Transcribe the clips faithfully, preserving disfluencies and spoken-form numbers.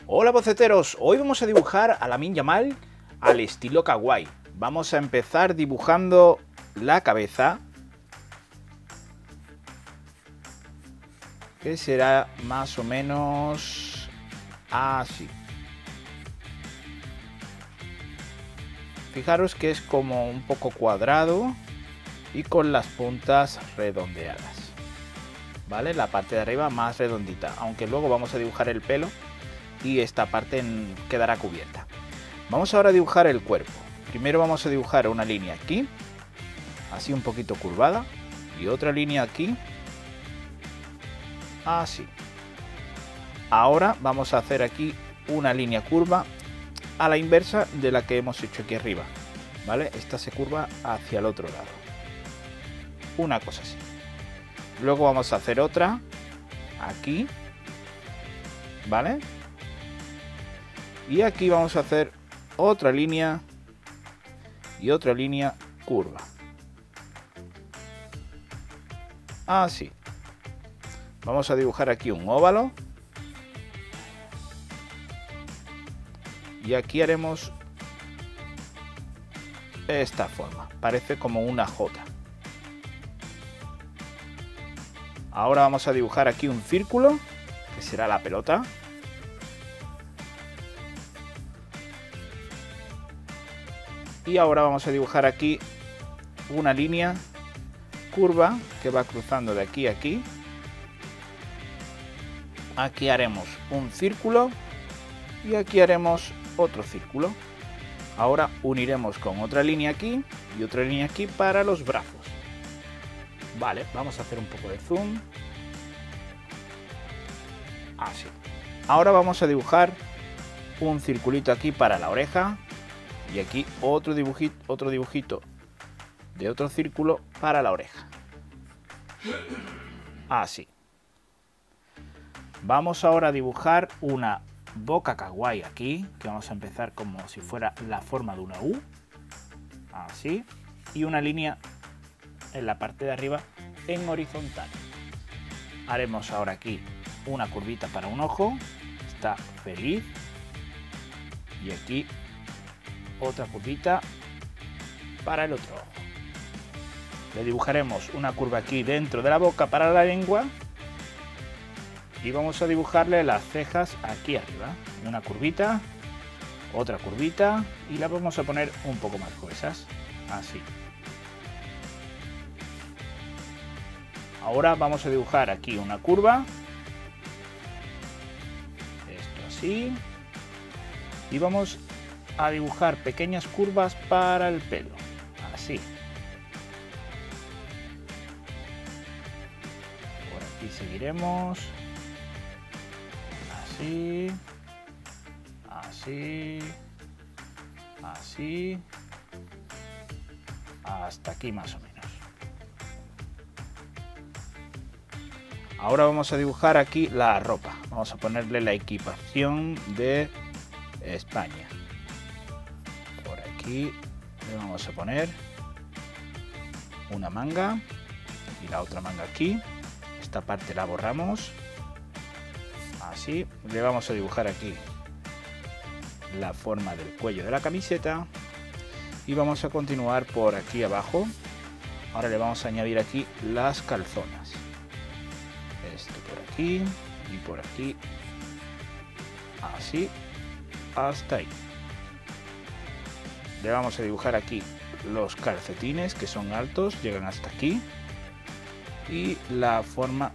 Hola boceteros, hoy vamos a dibujar a Lamine Yamal al estilo kawaii. Vamos a empezar dibujando la cabeza, que será más o menos así. Fijaros que es como un poco cuadrado y con las puntas redondeadas, ¿vale? La parte de arriba más redondita, aunque luego vamos a dibujar el pelo y esta parte quedará cubierta. Vamos ahora a dibujar el cuerpo. Primero vamos a dibujar una línea aquí, así un poquito curvada, y otra línea aquí, así. Ahora vamos a hacer aquí una línea curva a la inversa de la que hemos hecho aquí arriba, ¿vale? Esta se curva hacia el otro lado, una cosa así. Luego vamos a hacer otra aquí, ¿vale? Y aquí vamos a hacer otra línea y otra línea curva, así. Vamos a dibujar aquí un óvalo y aquí haremos esta forma, parece como una J. Ahora vamos a dibujar aquí un círculo, que será la pelota. Y ahora vamos a dibujar aquí una línea curva que va cruzando de aquí a aquí. Aquí haremos un círculo y aquí haremos otro círculo. Ahora uniremos con otra línea aquí y otra línea aquí para los brazos. Vale, vamos a hacer un poco de zoom. Así. Ahora vamos a dibujar un circulito aquí para la oreja. Y aquí otro dibujito, otro dibujito de otro círculo para la oreja. Así. Vamos ahora a dibujar una boca kawaii aquí, que vamos a empezar como si fuera la forma de una U. Así. Y una línea en la parte de arriba en horizontal. Haremos ahora aquí una curvita para un ojo. Está feliz. Y aquí otra curvita para el otro ojo. Le dibujaremos una curva aquí dentro de la boca para la lengua y vamos a dibujarle las cejas aquí arriba. Una curvita, otra curvita y la vamos a poner un poco más gruesas, así. Ahora vamos a dibujar aquí una curva, esto así, y vamos a dibujar pequeñas curvas para el pelo, así. Por aquí seguiremos, así, así, así, hasta aquí más o menos. Ahora vamos a dibujar aquí la ropa, vamos a ponerle la equipación de España. Aquí le vamos a poner una manga y la otra manga aquí. Esta parte la borramos, así. Le vamos a dibujar aquí la forma del cuello de la camiseta y vamos a continuar por aquí abajo. Ahora le vamos a añadir aquí las calzonas, esto por aquí y por aquí, así hasta ahí. Le vamos a dibujar aquí los calcetines, que son altos, llegan hasta aquí, y la forma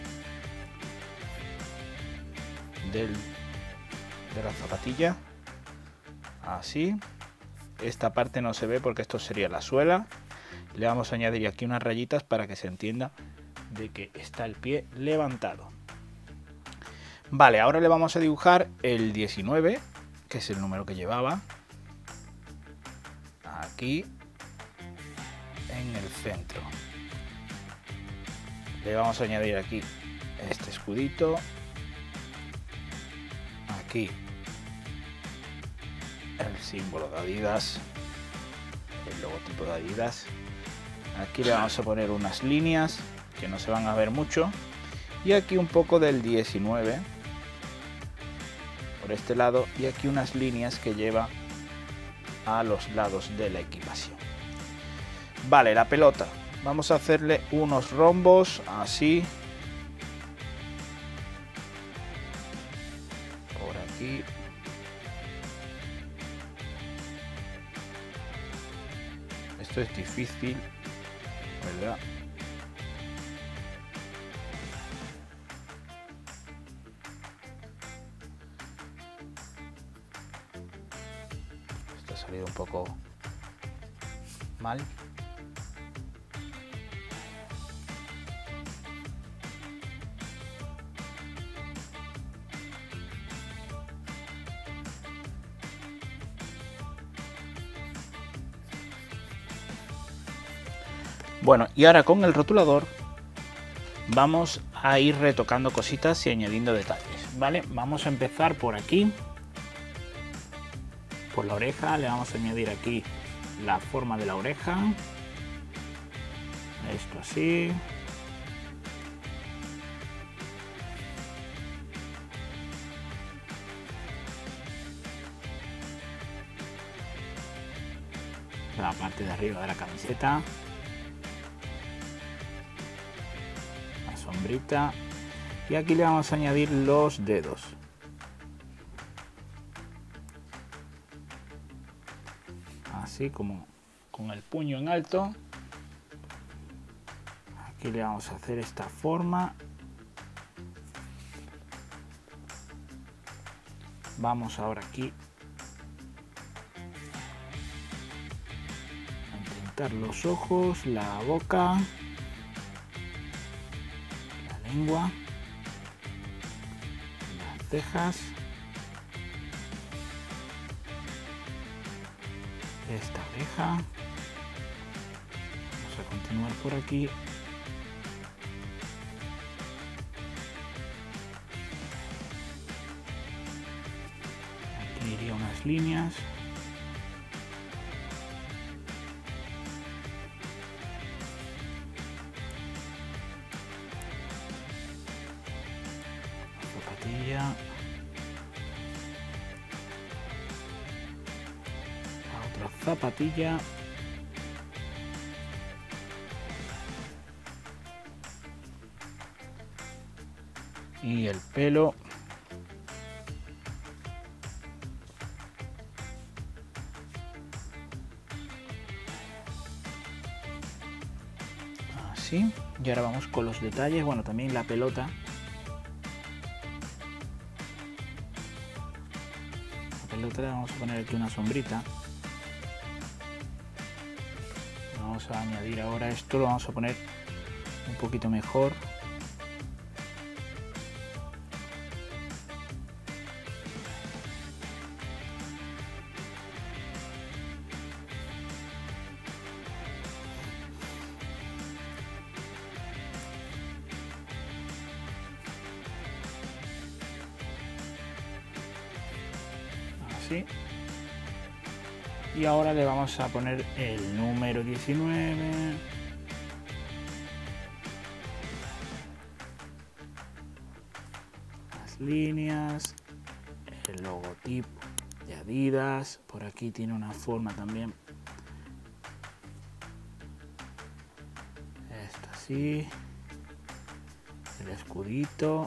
del, de la zapatilla, así. Esta parte no se ve porque esto sería la suela. Le vamos a añadir aquí unas rayitas para que se entienda de que está el pie levantado. Vale, ahora le vamos a dibujar el diecinueve, que es el número que llevaba, aquí en el centro. Le vamos a añadir aquí este escudito, aquí el símbolo de Adidas, el logotipo de Adidas. Aquí le vamos a poner unas líneas que no se van a ver mucho y aquí un poco del diecinueve por este lado y aquí unas líneas que lleva a los lados de la equipación. Vale, la pelota. Vamos a hacerle unos rombos así. Por aquí. Esto es difícil, ¿verdad? Esto ha salido un poco mal. Bueno, y ahora con el rotulador vamos a ir retocando cositas y añadiendo detalles, ¿vale? Vamos a empezar por aquí, por la oreja. Le vamos a añadir aquí la forma de la oreja, esto así. La parte de arriba de la camiseta. Sombrita, y aquí le vamos a añadir los dedos. Así como con el puño en alto. Aquí le vamos a hacer esta forma. Vamos ahora aquí a pintar los ojos, la boca, lengua, las cejas, esta oreja. Vamos a continuar por aquí. Aquí iría unas líneas. La otra zapatilla. Y el pelo. Así. Y ahora vamos con los detalles. Bueno, también la pelota. Le vamos a poner aquí una sombrita. Vamos a añadir ahora esto, lo vamos a poner un poquito mejor. Y ahora le vamos a poner el número diecinueve. Las líneas, el logotipo de Adidas. Por aquí tiene una forma también. Esto así. El escudito.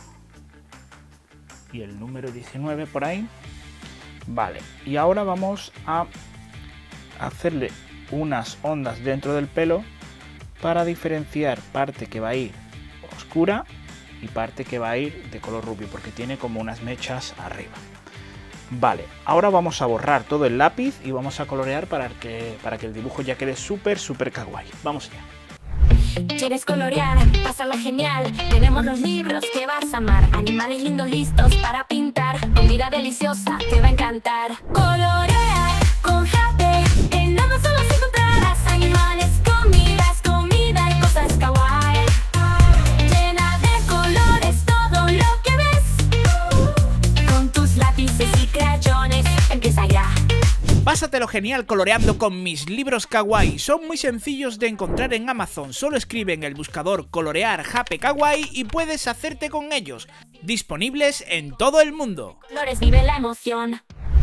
Y el número diecinueve por ahí. Vale, y ahora vamos a hacerle unas ondas dentro del pelo para diferenciar parte que va a ir oscura y parte que va a ir de color rubio, porque tiene como unas mechas arriba. Vale, ahora vamos a borrar todo el lápiz y vamos a colorear para que, para que el dibujo ya quede súper, súper kawaii. Vamos allá. ¿Quieres colorear? Pásala genial. Tenemos los libros que vas a amar. Animales lindos listos para pintar. Comida deliciosa te va a encantar. Colorea con Happy. En Amazon los encontrarás. Animales, comidas, comida y cosas kawaii. Llena de colores todo lo que ves. Con tus lápices y crayones empieza ya. Pásatelo genial coloreando con mis libros kawaii. Son muy sencillos de encontrar en Amazon. Solo escribe en el buscador colorear Happy Kawaii y puedes hacerte con ellos. disponibles en todo el mundo. Colores vive la emoción.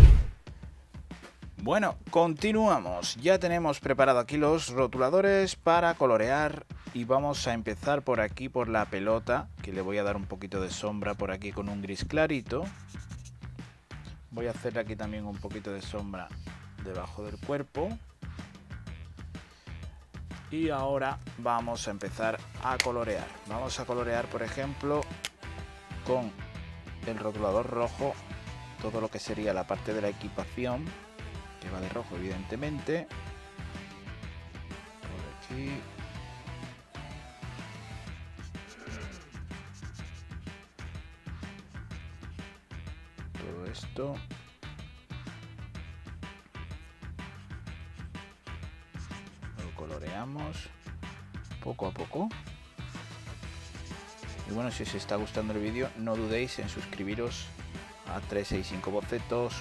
Bueno, continuamos. Ya tenemos preparado aquí los rotuladores para colorear y vamos a empezar por aquí por la pelota, que le voy a dar un poquito de sombra por aquí con un gris clarito. Voy a hacerle aquí también un poquito de sombra debajo del cuerpo. Y ahora vamos a empezar a colorear. Vamos a colorear, por ejemplo, con el rotulador rojo todo lo que sería la parte de la equipación, que va de rojo evidentemente. Por aquí. Todo esto. Lo coloreamos poco a poco. Y bueno, si os está gustando el vídeo, no dudéis en suscribiros a trescientos sesenta y cinco bocetos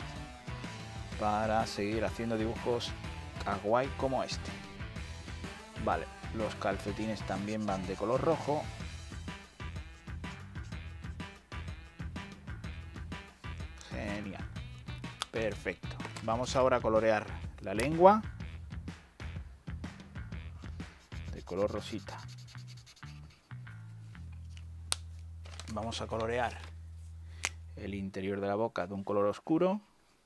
para seguir haciendo dibujos kawaii como este. Vale, los calcetines también van de color rojo. Genial. Perfecto. Vamos ahora a colorear la lengua de color rosita. Vamos a colorear el interior de la boca de un color oscuro.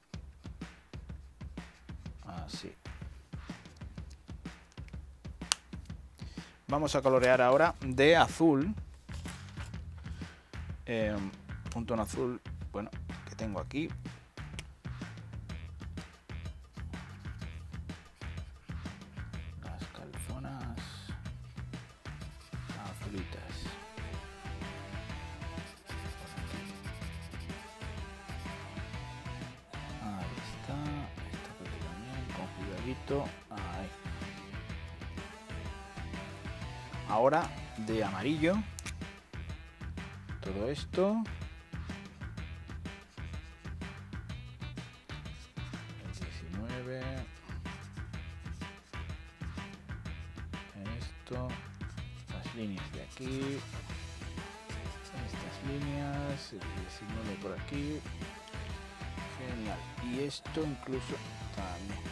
Así. Vamos a colorear ahora de azul. Eh, un tono azul, bueno, que tengo aquí. Las calzonas azulitas. Ahí. Ahora de amarillo todo esto. El diecinueve. Esto. Las líneas de aquí. Estas líneas. El diecinueve por aquí. Genial. Y esto incluso también.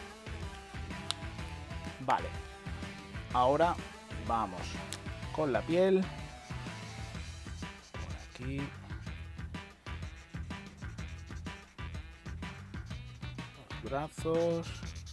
Vale, ahora vamos con la piel, por aquí, los brazos,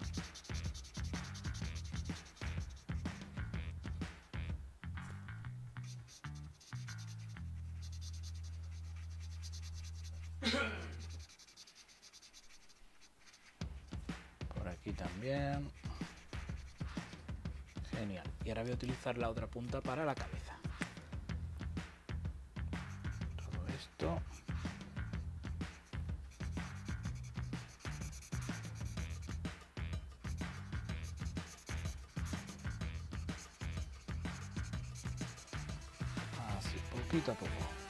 por aquí también. Genial. Y ahora voy a utilizar la otra punta para la cabeza. Todo esto. Así, poquito a poco.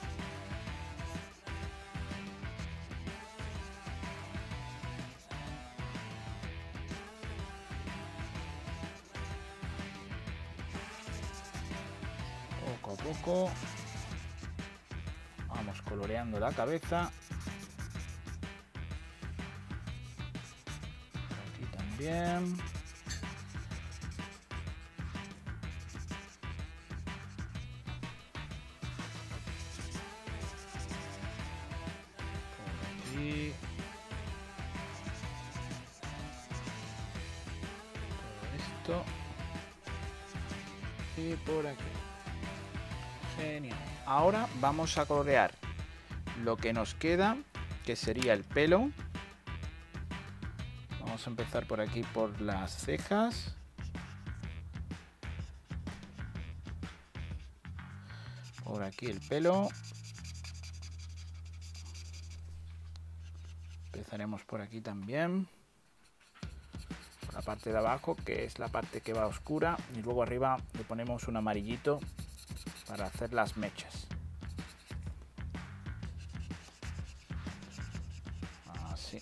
Poco a poco vamos coloreando la cabeza. Por aquí también. Por aquí. Todo esto. Y por aquí. Genial. Ahora vamos a colorear lo que nos queda, que sería el pelo. Vamos a empezar por aquí por las cejas. Por aquí el pelo. Empezaremos por aquí también. Por la parte de abajo, que es la parte que va oscura. Y luego arriba le ponemos un amarillito para hacer las mechas. Así.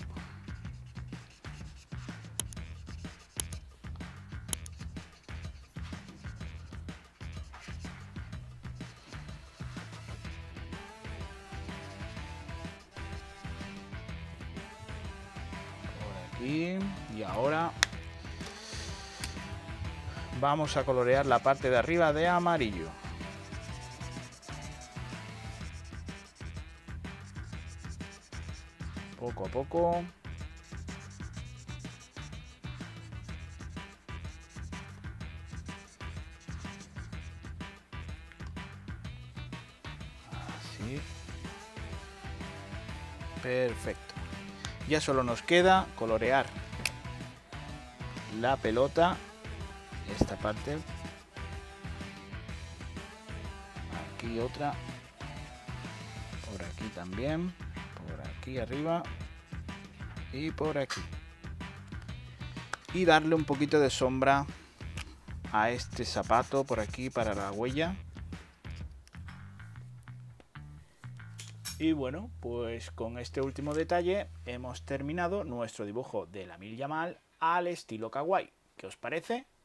aquí. Y ahora vamos a colorear la parte de arriba de amarillo. Poco a poco. Así. Perfecto. Ya solo nos queda colorear la pelota, esta parte. Aquí otra. Por aquí también. Por aquí arriba. Y por aquí. Y darle un poquito de sombra a este zapato por aquí para la huella. Y bueno, pues con este último detalle hemos terminado nuestro dibujo de Lamine Yamal al estilo kawaii. ¿Qué os parece?